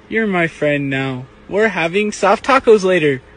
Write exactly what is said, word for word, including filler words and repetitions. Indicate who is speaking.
Speaker 1: You're my friend now. We're having soft tacos later.